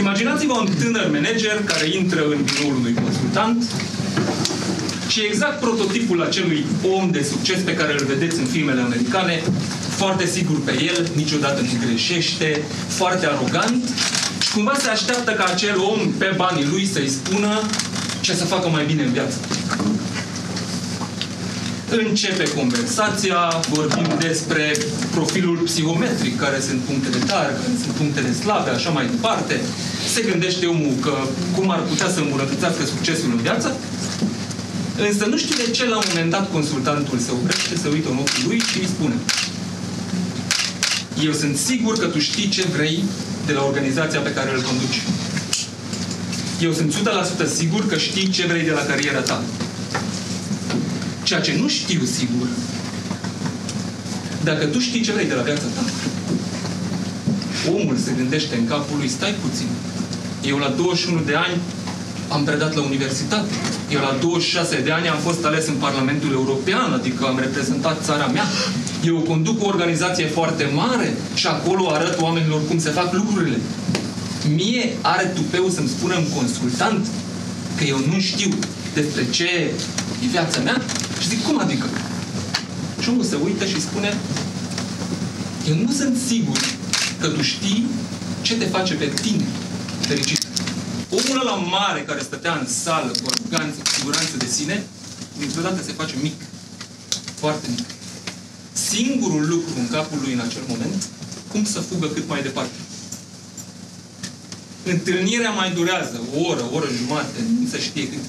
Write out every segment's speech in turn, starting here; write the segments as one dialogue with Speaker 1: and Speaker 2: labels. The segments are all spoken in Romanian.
Speaker 1: Imaginați-vă un tânăr manager care intră în biroul unui consultant și exact prototipul acelui om de succes pe care îl vedeți în filmele americane, foarte sigur pe el, niciodată nu greșește, foarte arogant și cumva se așteaptă ca acel om pe banii lui să-i spună ce să facă mai bine în viață. Începe conversația, vorbim despre profilul psihometric, care sunt punctele tari, care sunt punctele slabe, așa mai departe. Se gândește omul că cum ar putea să îmbunătățească succesul în viață. Însă nu știu de ce la un moment dat consultantul se oprește, se uită în ochii lui și îi spune: eu sunt sigur că tu știi ce vrei de la organizația pe care îl conduci. Eu sunt 100% sigur că știi ce vrei de la cariera ta. Ceea ce nu știu sigur, dacă tu știi ce vrei de la viața ta. Omul se gândește în capul lui: stai puțin. Eu la 21 de ani am predat la universitate. Eu la 26 de ani am fost ales în Parlamentul European, adică am reprezentat țara mea. Eu conduc o organizație foarte mare și acolo arăt oamenilor cum se fac lucrurile. Mie are tupeu să-mi spună un consultant că eu nu știu despre ce e viața mea? Și zic: cum adică? Și omul se uită și spune: eu nu sunt sigur că tu știi ce te face pe tine fericit. Omul ăla mare care stătea în sală cu aroganță, cu siguranță de sine, dintr-o dată se face mic. Foarte mic. Singurul lucru în capul lui în acel moment, cum să fugă cât mai departe. Întâlnirea mai durează o oră jumate, nu se știe cât.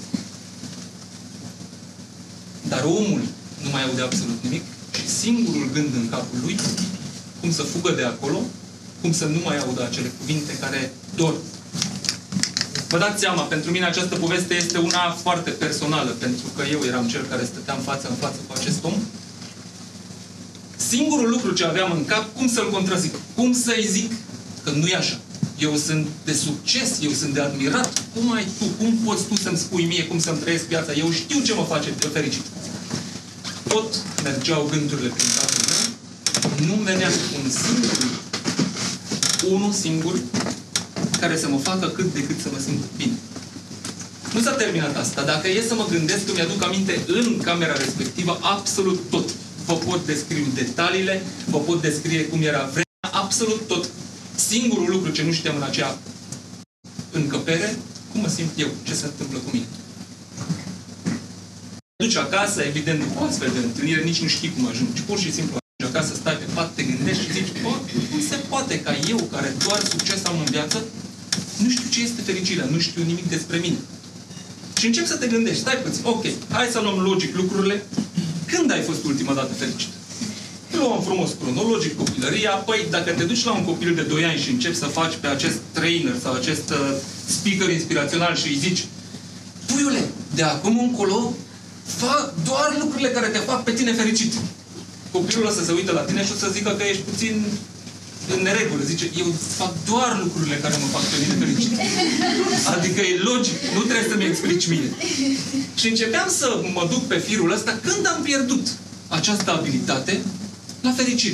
Speaker 1: Dar omul nu mai aude absolut nimic și singurul gând în capul lui, cum să fugă de acolo, cum să nu mai audă acele cuvinte care dor. Vă dați seama, pentru mine această poveste este una foarte personală, pentru că eu eram cel care stăteam față în față cu acest om. Singurul lucru ce aveam în cap, cum să-l contrazic, cum să-i zic că nu e așa. Eu sunt de succes, eu sunt de admirat. Cum ai tu? Cum poți tu să-mi spui mie cum să-mi trăiesc viața? Eu știu ce mă face fericit. Tot mergeau gândurile prin capul meu. Nu venea unul singur, care să mă facă cât de cât să mă simt bine. Nu s-a terminat asta. Dacă e să mă gândesc, îmi aduc aminte în camera respectivă absolut tot. Vă pot descrie detaliile, vă pot descrie cum era vremea, absolut tot. Singurul lucru ce nu știam în acea încăpere, cum mă simt eu, ce se întâmplă cu mine. Duci acasă, evident, după o astfel de întâlnire, nici nu știi cum ajungi. Pur și simplu ajungi acasă, stai pe pat, te gândești și zici: bă, cum se poate ca eu, care doar succes am în viață, nu știu ce este fericirea, nu știu nimic despre mine. Și începi să te gândești: stai puțin, ok, hai să luăm logic lucrurile. Când ai fost ultima dată fericit? Luăm frumos cronologic copilăria. Păi, dacă te duci la un copil de 2 ani și începi să faci pe acest trainer sau acest speaker inspirațional și îi zici: puiule, de acum încolo, fă doar lucrurile care te fac pe tine fericit. Copilul ăsta se uită la tine și o să zică că ești puțin în neregulă. Zice: eu fac doar lucrurile care mă fac pe mine fericit. Adică e logic, nu trebuie să-mi explici mie. Și începeam să mă duc pe firul ăsta când am pierdut această abilitate la fericire.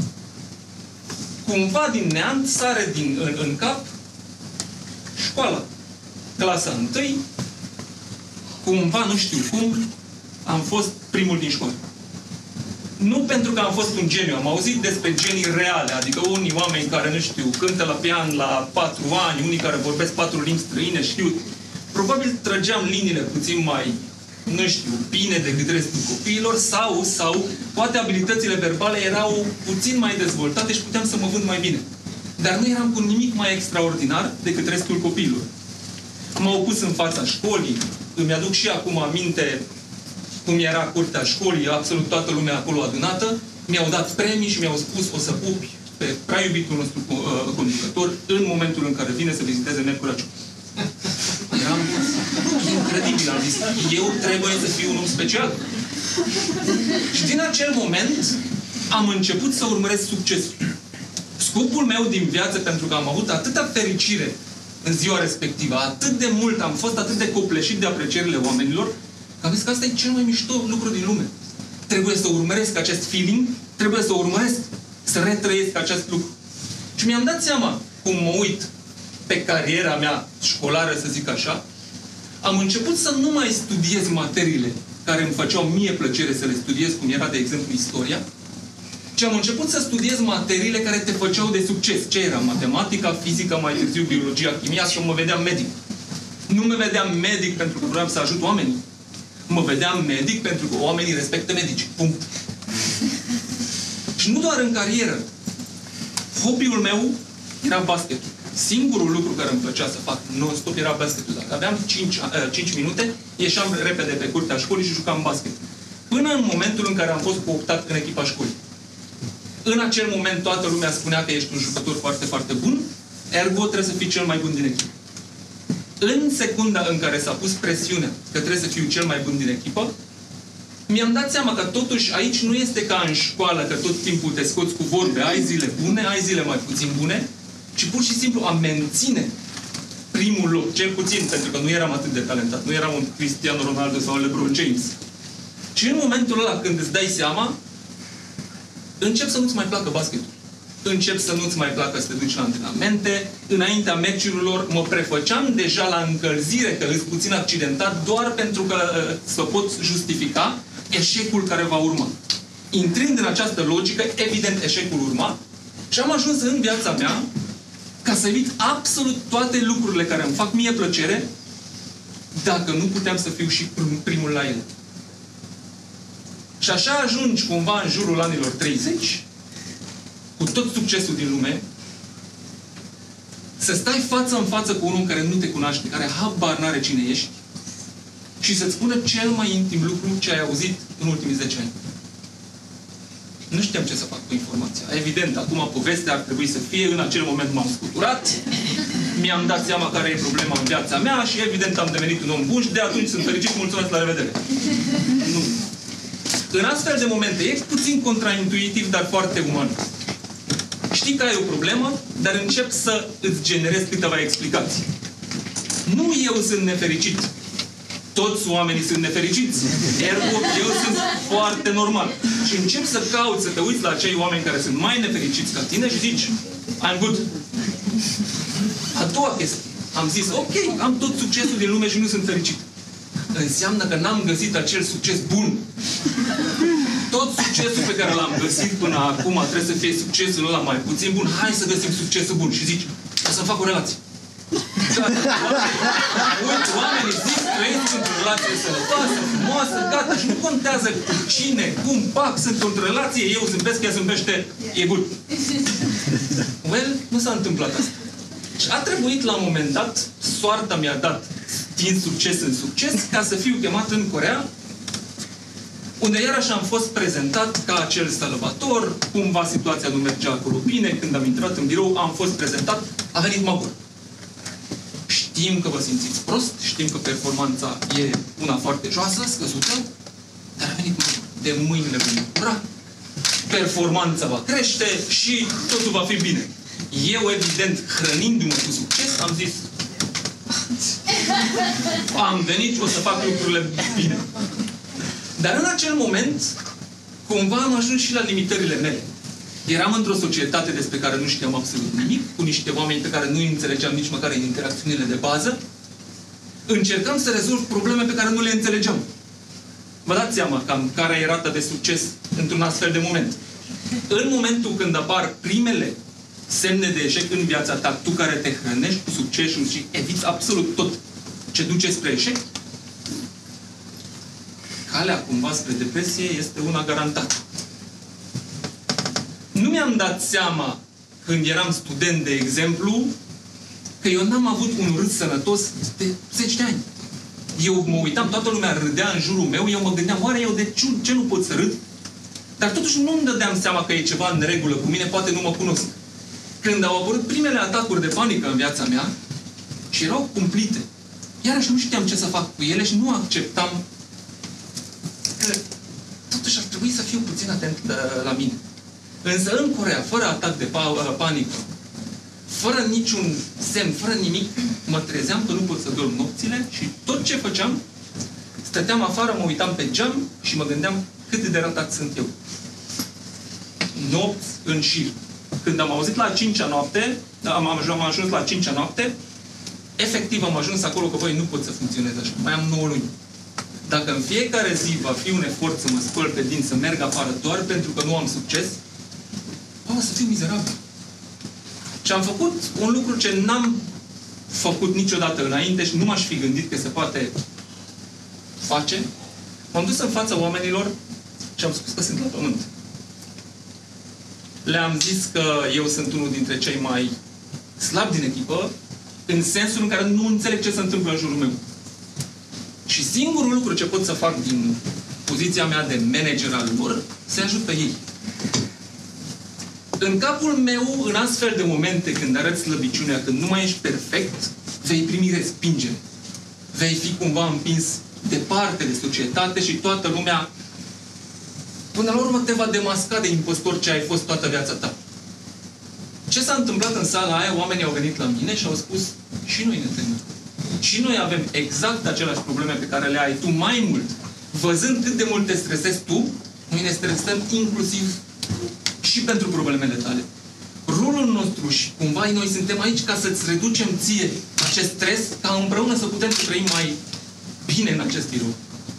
Speaker 1: Cumva din neant sare în cap școala. Clasa 1, cumva, nu știu cum, am fost primul din școală. Nu pentru că am fost un geniu, am auzit despre genii reale, adică unii oameni care, nu știu, cântă la pian la 4 ani, unii care vorbesc 4 limbi străine, știu. Probabil trăgeam liniile puțin mai, nu știu, bine decât restul copiilor sau poate abilitățile verbale erau puțin mai dezvoltate și puteam să mă vând mai bine. Dar nu eram cu nimic mai extraordinar decât restul copiilor. M-au pus în fața școlii, îmi aduc și acum aminte cum era curtea școlii, absolut toată lumea acolo adunată, mi-au dat premii și mi-au spus: o să pupi pe prea iubitul nostru conducător în momentul în care vine să viziteze Miercurea Ciuc. Eram incredibil, am zis: eu trebuie să fiu un om special. Și din acel moment am început să urmăresc succesul. Scopul meu din viață, pentru că am avut atâta fericire în ziua respectivă, atât de mult, am fost atât de copleșit de aprecierile oamenilor, că am zis că asta e cel mai mișto lucru din lume. Trebuie să urmăresc acest feeling, trebuie să urmăresc, să retrăiesc acest lucru. Și mi-am dat seama, cum mă uit pe cariera mea școlară, să zic așa, am început să nu mai studiez materiile care îmi făceau mie plăcere să le studiez, cum era, de exemplu, istoria, ci am început să studiez materiile care te făceau de succes. Ce era? Matematica, fizica, mai târziu biologia, chimia, și mă vedeam medic. Nu mă vedeam medic pentru că vreau să ajut oamenii. Mă vedeam medic pentru că oamenii respectă medici. Punct. Și nu doar în carieră. Hobby-ul meu era basketul. Singurul lucru care îmi plăcea să fac non-stop era basketul. Dacă aveam 5 minute, ieșeam repede pe curtea școlii și jucam basket. Până în momentul în care am fost cooptat în echipa școlii. În acel moment toată lumea spunea că ești un jucător foarte, foarte bun, ergo trebuie să fii cel mai bun din echipă. În secunda în care s-a pus presiunea că trebuie să fiu cel mai bun din echipă, mi-am dat seama că totuși aici nu este ca în școală, că tot timpul te scoți cu vorbe, ai zile bune, ai zile mai puțin bune, ci pur și simplu a menține primul loc, cel puțin, pentru că nu eram atât de talentat, nu eram un Cristiano Ronaldo sau LeBron James. Și în momentul ăla, când îți dai seama, încep să nu-ți mai placă basketul. Încep să nu-ți mai placă să te duci la antrenamente. Înaintea meciurilor mă prefăceam deja la încălzire că îs puțin accidentat doar pentru că să pot justifica eșecul care va urma. Intrând în această logică, evident eșecul urma și am ajuns în viața mea ca să evit absolut toate lucrurile care îmi fac mie plăcere dacă nu puteam să fiu și primul la ele. Și așa ajungi cumva în jurul anilor 30, cu tot succesul din lume, să stai față în față cu unul care nu te cunoaște, care habar n-are cine ești, și să-ți spună cel mai intim lucru ce ai auzit în ultimii 10 ani. Nu știam ce să fac cu informația. Evident, acum povestea ar trebui să fie, în acel moment m-am scuturat, mi-am dat seama care e problema în viața mea și evident am devenit un om bun și de atunci sunt fericit, mulțumesc, la revedere. Nu. În astfel de momente, e puțin contraintuitiv, dar foarte uman. Știi că ai o problemă, dar încep să îți generezi câteva explicații. Nu eu sunt nefericit. Toți oamenii sunt nefericiți. Ergo, eu sunt foarte normal. Și încep să cauți, să te uiți la acei oameni care sunt mai nefericiți ca tine și zici, I'm good. A doua chestie. Am zis, ok, am tot succesul din lume și nu sunt fericit. Înseamnă că n-am găsit acel succes bun. Tot succesul pe care l-am găsit până acum trebuie să fie succesul ăla mai puțin bun. Hai să găsim succesul bun. Și zici, o să fac o relație. Oamenii zic, trăiesc într-o relație sănătoasă, frumoasă, gata. Și nu contează cu cine, cum, pac, sunt într-o relație, eu zâmbesc, ea zâmbește, e good. Well, nu s-a întâmplat asta. Și a trebuit la un moment dat, soarta mi-a dat din succes în succes, ca să fiu chemat în Coreea, unde iarăși am fost prezentat ca acel salvator, cumva situația nu mergea acolo bine, când am intrat în birou, am fost prezentat, a venit Magor. Știm că vă simțiți prost, știm că performanța e una foarte joasă, scăzută, dar a venit Magor. De mâine vom lucra, performanța va crește și totul va fi bine. Eu, evident, hrănindu-mă cu succes, am zis am venit, o să fac lucrurile bine. Dar în acel moment, cumva am ajuns și la limitările mele. Eram într-o societate despre care nu știam absolut nimic, cu niște oameni pe care nu îi înțelegeam nici măcar în interacțiunile de bază. Încercam să rezolv probleme pe care nu le înțelegeam. Vă dați seama cam care e rata de succes într-un astfel de moment. În momentul când apar primele semne de eșec în viața ta, tu care te hrănești cu succesul și eviți absolut tot ce duce spre eșec, calea cumva spre depresie este una garantată. Nu mi-am dat seama, când eram student, de exemplu, că eu n-am avut un râs sănătos de 10 de ani. Eu mă uitam, toată lumea râdea în jurul meu, eu mă gândeam, oare eu de ce nu pot să râd? Dar totuși nu-mi dădeam seama că e ceva în regulă cu mine, poate nu mă cunosc. Când au apărut primele atacuri de panică în viața mea, și erau cumplite, iarăși nu știam ce să fac cu ele și nu acceptam că totuși ar trebui să fiu puțin atent la mine. Însă în Coreea, fără atac de panică, fără niciun semn, fără nimic, mă trezeam că nu pot să dorm nopțile și tot ce făceam, stăteam afară, mă uitam pe geam și mă gândeam cât de ratat sunt eu. Nopți în șir. Când am auzit la 5-a noapte, am ajuns la 5-a noapte, efectiv am ajuns acolo că, voi nu pot să funcționez așa, mai am 9 luni. Dacă în fiecare zi va fi un efort să mă spăl pe dinți, să merg afară doar pentru că nu am succes, o să fiu mizerabil. Și am făcut un lucru ce n-am făcut niciodată înainte și nu m-aș fi gândit că se poate face. M-am dus în fața oamenilor și am spus că sunt la pământ. Le-am zis că eu sunt unul dintre cei mai slabi din echipă, în sensul în care nu înțeleg ce se întâmplă în jurul meu. Și singurul lucru ce pot să fac din poziția mea de manager al lor, să ajut pe ei. În capul meu, în astfel de momente când arăți slăbiciunea, când nu mai ești perfect, vei primi respingere. Vei fi cumva împins departe de societate și toată lumea, până la urmă, te va demasca de impostor ce ai fost toată viața ta. Ce s-a întâmplat în sala aia? Oamenii au venit la mine și au spus, și noi ne temem. Și noi avem exact aceleași probleme pe care le ai tu, mai mult. Văzând cât de mult te stresezi tu, noi ne stresăm inclusiv și pentru problemele tale. Rolul nostru și cumva noi suntem aici ca să-ți reducem ție acest stres, ca împreună să putem să trăim mai bine în acest birou.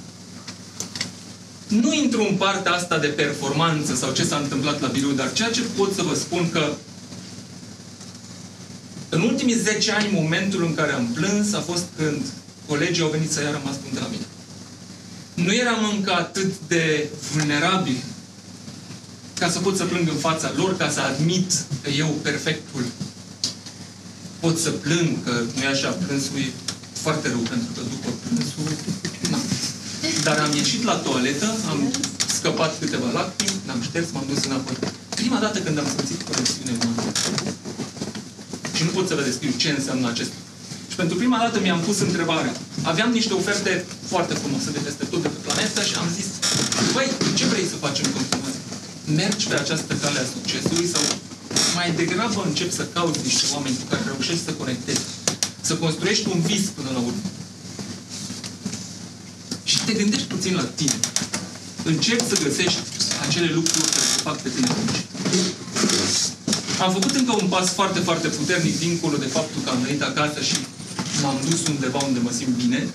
Speaker 1: Nu intru în partea asta de performanță sau ce s-a întâmplat la birou, dar ceea ce pot să vă spun că în ultimii 10 ani, momentul în care am plâns a fost când colegii au venit să ia rămas bun de la mine. Nu eram încă atât de vulnerabil ca să pot să plâng în fața lor, ca să admit că eu, perfectul, pot să plâng, că nu e așa, plânsul e foarte rău, pentru că după plânsul... Na. Dar am ieșit la toaletă, am scăpat câteva lacrimi, l-am șters, m-am dus înapoi. Prima dată când am simțit conexiune umană. Și nu pot să vă descriu ce înseamnă acest lucru. Și pentru prima dată mi-am pus întrebarea. Aveam niște oferte foarte frumoase de peste tot de pe planetă și am zis, băi, ce vrei să faci în continuare? Mergi pe această cale a succesului sau mai degrabă începi să cauți niște oameni cu care reușești să conectezi, să construiești un vis până la urmă. Și te gândești puțin la tine. Începi să găsești acele lucruri care te fac pe tine fericit. Am făcut încă un pas foarte, foarte puternic dincolo de faptul că am venit acasă și m-am dus undeva unde mă simt bine.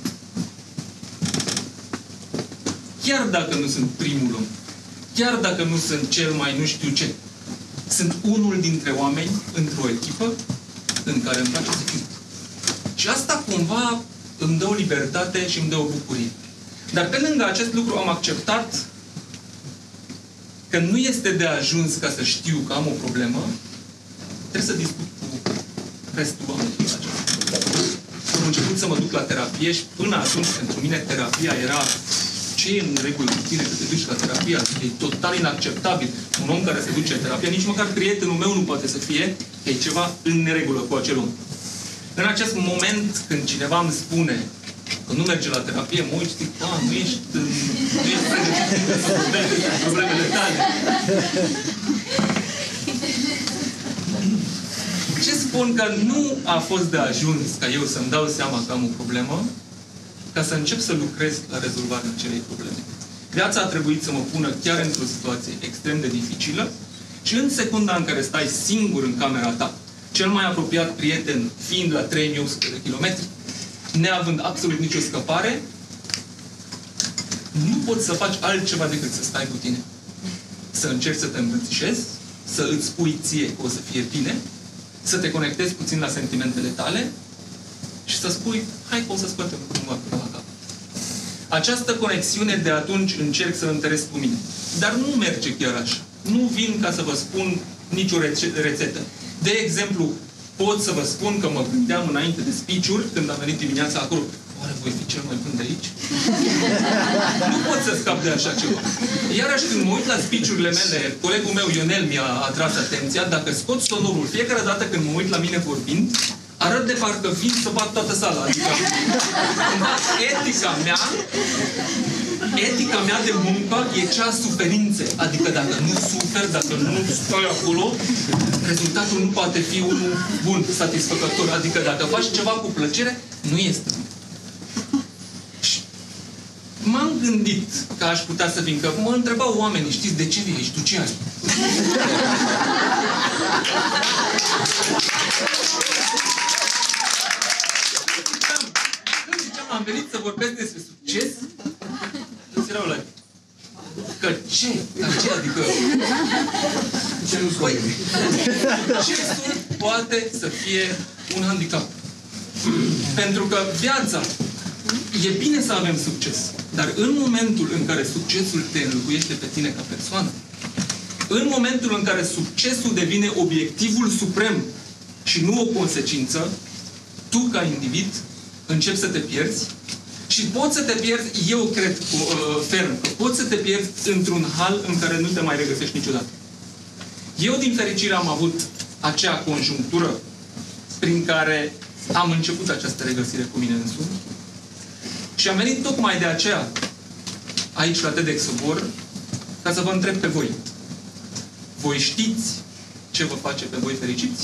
Speaker 1: Chiar dacă nu sunt primul om, chiar dacă nu sunt cel mai nu știu ce, sunt unul dintre oameni într-o echipă în care îmi place să fiu. Și asta cumva îmi dă o libertate și îmi dă o bucurie. Dar pe lângă acest lucru am acceptat că nu este de ajuns ca să știu că am o problemă, trebuie să discut cu restul oamenilor aceasta. Am început să mă duc la terapie și până atunci, pentru mine, terapia era ce e în regulă cu tine că te duci la terapie? E total inacceptabil. Un om care se duce la terapie, nici măcar prietenul meu nu poate să fie, că e ceva în neregulă cu acel om. În acest moment, când cineva îmi spune că nu merge la terapie, mă uit și zic, nu ești pregătit să vorbești despre problemele tale. Ce spun? Că nu a fost de ajuns ca eu să-mi dau seama că am o problemă, ca să încep să lucrez la rezolvarea acelei probleme. Viața a trebuit să mă pună chiar într-o situație extrem de dificilă și în secunda în care stai singur în camera ta, cel mai apropiat prieten fiind la 3800 de kilometri, neavând absolut nicio scăpare, nu poți să faci altceva decât să stai cu tine. Să încerci să te îmbrățișezi, să îți spui ție că o să fie bine, să te conectezi puțin la sentimentele tale și să spui, hai că o să scoatem cumva până la cap. Această conexiune de atunci încerc să întăresc cu mine. Dar nu merge chiar așa. Nu vin ca să vă spun nicio rețetă. De exemplu, pot să vă spun că mă gândeam înainte de speech-uri, când am venit dimineața acolo, oare voi fi cel mai bun de aici? Nu pot să scap de așa ceva. Iarăși când mă uit la speech-urile mele, colegul meu Ionel mi-a atras atenția, dacă scot sonorul fiecare dată când mă uit la mine vorbind, arăt de parcă vin să bat toată sala. Adică, etica mea de muncă e cea a suferinței. Adică dacă nu suferi, dacă nu stai acolo, rezultatul nu poate fi unul bun, satisfăcător. Adică dacă faci ceva cu plăcere, nu este bun. Și m-am gândit că aș putea să vin, că mă întrebau oamenii, știți, de ce vii aici? Tu ce ai? Când ziceam, am venit să vorbesc despre succes, toți erau la... Că ce? Dar ce adică?
Speaker 2: Ce nu
Speaker 1: Păi, succesul poate să fie un handicap. Pentru că viața, e bine să avem succes, dar în momentul în care succesul te înlocuiește pe tine ca persoană, în momentul în care succesul devine obiectivul suprem și nu o consecință, tu, ca individ, începi să te pierzi și poți să te pierzi, eu cred ferm, că poți să te pierzi într-un hal în care nu te mai regăsești niciodată. Eu, din fericire, am avut acea conjunctură prin care am început această regăsire cu mine însumi și am venit tocmai de aceea aici la TEDx Sobor ca să vă întreb pe voi. Voi știți ce vă face pe voi fericiți?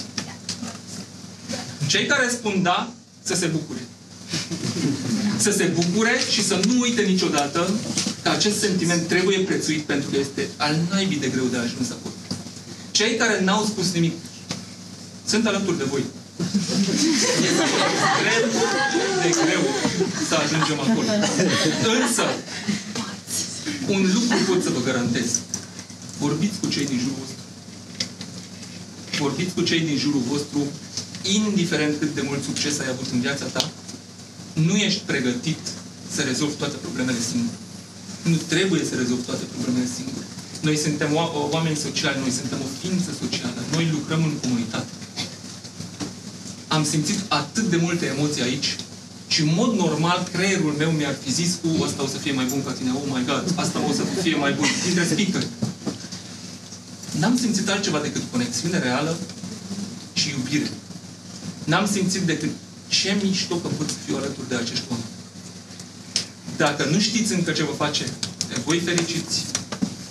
Speaker 1: Cei care spun da, să se bucure. Să se bucure și să nu uite niciodată că acest sentiment trebuie prețuit pentru că este al naibii de greu de ajuns acolo. Cei care n-au spus nimic sunt alături de voi. Este extrem de greu să ajungem acolo. Însă, un lucru pot să vă garantez. Vorbiți cu cei din jurul vostru. Vorbiți cu cei din jurul vostru, indiferent cât de mult succes ai avut în viața ta, nu ești pregătit să rezolvi toate problemele singur. Nu trebuie să rezolvi toate problemele singur. Noi suntem oameni sociali, noi suntem o ființă socială, noi lucrăm în comunitate. Am simțit atât de multe emoții aici și în mod normal creierul meu mi-ar fi zis asta o să fie mai bun ca tine, oh my god, asta o să fie mai bun, dintre speaker. N-am simțit altceva decât conexiune reală și iubire. N-am simțit decât ce mișto că pot să fiu alături de acești oameni. Dacă nu știți încă ce vă face pe voi fericiți,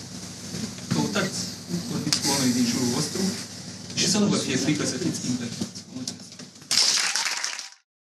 Speaker 1: căutați, vorbiți cu oamenii din jurul vostru și să nu vă fie frică să fiți imperfecti.